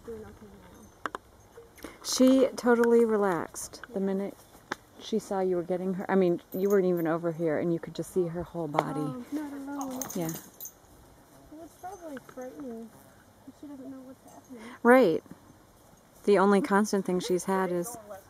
doing okay now. She totally relaxed the minute she saw you were getting her. I mean, you weren't even over here, and you could just see her whole body. Oh, not alone. Yeah. Well, it's probably frightening. She doesn't know what's happening. Right. The only constant thing she's had is